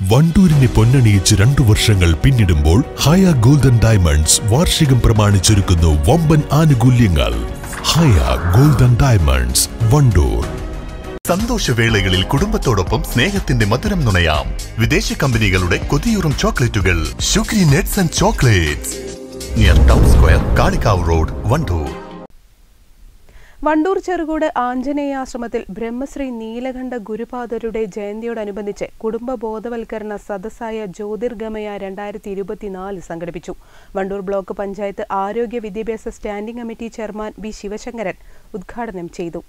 വണ്ടൂരിനെ പൊന്നണിയിച്ച് 2 വർഷങ്ങൾ പിന്നിടുമ്പോൾ ഹയ golden diamonds വാർഷികം പ്രമാണിച്ചൊരുക്കുന്നു വമ്പൻ ആനുകൂല്യങ്ങൾ. Haya golden diamonds, Wandoor. സന്തോഷവേളകളിൽ കുടുംബത്തോടൊപ്പം സ്നേഹത്തിന്റെ മധുരം നുണയാം. വിദേശ കമ്പനികളുടെ കൊതിയൂറും ചോക്ലേറ്റുകൾ Shukri nuts and chocolates, near town square, Kalikavu road, Wandoor. Wandoor Cherukode ആഞ്ജനേയാശ്രമത്തിൽ ബ്രഹ്മശ്രീ നീലകണ്ഠ ഗുരുപാദരുടെ ജയന്തിയോടനുബന്ധിച്ച് കുടുംബ ബോധവൽക്കരണ സദസ്സായ ജ്യോതിർഗമയ 2024 സംഘടിപ്പിച്ചു. വണ്ടൂർ ബ്ലോക്ക് പഞ്ചായത്ത് ആരോഗ്യ വിദ്യാഭ്യാസ standing committee chairman B Sivasankaran ഉദ്ഘാടനം ചെയ്തു.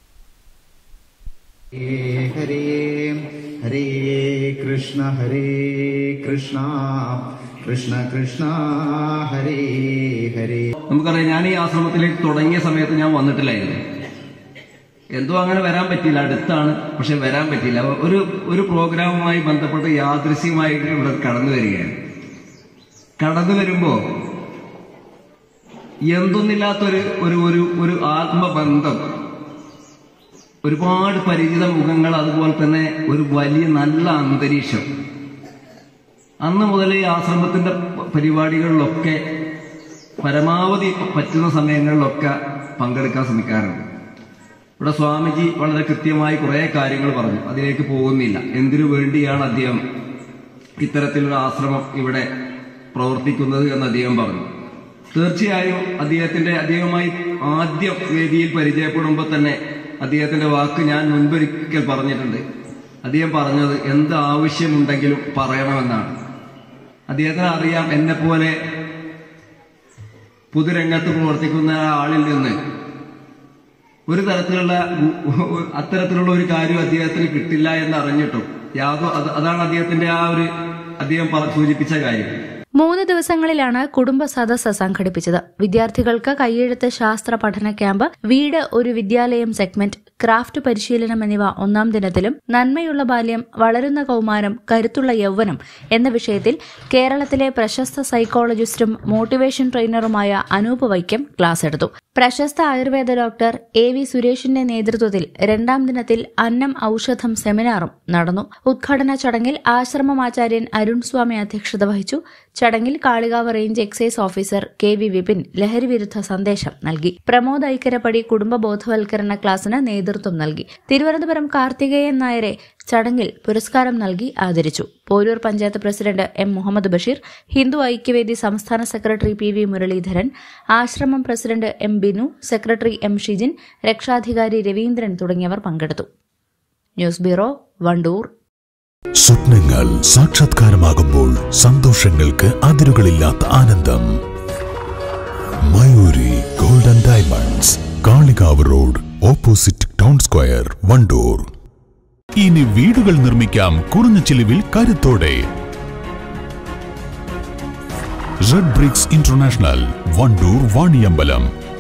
ഹരേ ഹരേ കൃഷ്ണ ഹരേ കൃഷ്ണ കൃഷ്ണ കൃഷ്ണ ഹരേ ഹരേ. നമുക്കറിയാം, ഞാൻ ഈ ആശ്രമത്തിലേക്ക് തുടങ്ങിയ സമയത്ത് ഞാൻ വന്നിട്ടില്ലായിരുന്നു. എന്തോ അങ്ങനെ വരാൻ പറ്റിയില്ല, അടുത്താണ്, പക്ഷെ വരാൻ പറ്റിയില്ല. ഒരു പ്രോഗ്രാമുമായി ബന്ധപ്പെട്ട് യാദൃശ്യമായിട്ട് ഇവിടെ കടന്നു വരികയാണ്. കടന്നു വരുമ്പോ എന്തൊന്നില്ലാത്തൊരു ഒരു ആത്മബന്ധം, ഒരുപാട് പരിചിത മുഖങ്ങൾ, അതുപോലെ തന്നെ ഒരു വലിയ നല്ല അന്തരീക്ഷം. അന്ന് മുതൽ ഈ ആശ്രമത്തിന്റെ പരിപാടികളിലൊക്കെ പരമാവധി പറ്റുന്ന സമയങ്ങളിലൊക്കെ പങ്കെടുക്കാൻ ശ്രമിക്കാറുണ്ട്. ഇവിടെ സ്വാമിജി വളരെ കൃത്യമായി കുറെ കാര്യങ്ങൾ പറഞ്ഞു, അതിലേക്ക് പോകുന്നില്ല. എന്തിനു വേണ്ടിയാണ് അദ്ദേഹം ഇത്തരത്തിലൊരു ആശ്രമം ഇവിടെ പ്രവർത്തിക്കുന്നത് എന്ന് അദ്ദേഹം പറഞ്ഞു. തീർച്ചയായും അദ്ദേഹവുമായി ആദ്യം വേദിയിൽ പരിചയപ്പെടുമ്പോൾ തന്നെ അദ്ദേഹത്തിന്റെ വാക്ക് ഞാൻ മുൻപൊരിക്കൽ പറഞ്ഞിട്ടുണ്ട്. അദ്ദേഹം പറഞ്ഞത് എന്ത് ആവശ്യമുണ്ടെങ്കിലും പറയണമെന്നാണ്. അദ്ദേഹത്തിന് അറിയാം, എന്നെ പോലെ പൊതുരംഗത്ത് പ്രവർത്തിക്കുന്ന ആളിൽ നിന്ന് ഒരു തരത്തിലുള്ള അത്തരത്തിലുള്ള ഒരു കാര്യം അദ്ദേഹത്തിന് കിട്ടില്ല എന്ന് അറിഞ്ഞിട്ടും അതാണ് അദ്ദേഹത്തിന്റെ അദ്ദേഹം സൂചിപ്പിച്ച കാര്യം. 3 ദിവസങ്ങളിലാണ് കുടുംബ സദസ്സ് സംഘടിപ്പിച്ചത്. വിദ്യാർത്ഥികൾക്ക് കൈയെഴുത്ത് ശാസ്ത്ര പഠന ക്യാമ്പ്, വീട് ഒരു വിദ്യാലയം സെഗ്മെന്റ്, ക്രാഫ്റ്റ് പരിശീലനം എന്നിവ 1ാം ദിനത്തിലും നന്മയുള്ള ബാല്യം, വളരുന്ന കൌമാരം, കരുത്തുള്ള യൗവനം എന്ന വിഷയത്തിൽ കേരളത്തിലെ പ്രശസ്ത സൈക്കോളജിസ്റ്റും മോട്ടിവേഷൻ ട്രെയിനറുമായ അനൂപ് വൈക്കം ക്ലാസ് എടുത്തു. പ്രശസ്ത ആയുർവേദ ഡോക്ടർ AV സുരേഷിന്റെ നേതൃത്വത്തിൽ 2ാം ദിനത്തിൽ അന്നം ഔഷധം സെമിനാറും നടന്നു. ഉദ്ഘാടന ചടങ്ങിൽ ആശ്രമമാചാര്യൻ അരുൺ സ്വാമി അധ്യക്ഷത വഹിച്ചു. ചടങ്ങിൽ Kalikavu range excise officer KV Vipin ലഹരിവിരുദ്ധ സന്ദേശം നൽകി. പ്രമോദ് ഐക്കരപ്പടി കുടുംബ ബോധവൽക്കരണ ക്ലാസിന് നേതൃത്വം നൽകി. തിരുവനന്തപുരം കാർത്തികേയൻ നായരെ ചടങ്ങിൽ പുരസ്കാരം നൽകി ആദരിച്ചു. പോരൂർ പഞ്ചായത്ത് പ്രസിഡന്റ് M മുഹമ്മദ് ബഷീർ, ഹിന്ദു ഐക്യവേദി സംസ്ഥാന secretary PV Muraleedharan, ashram president M Binu, secretary M Shijin, രക്ഷാധികാരി രവീന്ദ്രൻ തുടങ്ങിയവർ പങ്കെടുത്തു. News bureau, Wandoor. സ്വപ്നങ്ങൾ സാക്ഷാത്കാരമാകുമ്പോൾ സന്തോഷങ്ങൾക്ക് അതിരുകളില്ലാത്ത ആനന്ദം. Mayuri golden diamonds, Kalikavu road, opposite town square, Wandoor. ഇനി വീടുകൾ നിർമ്മിക്കാം കുറഞ്ഞ ചിലവിൽ കരുത്തോടെ. Red bricks international, Wandoor, Vaniyambalam.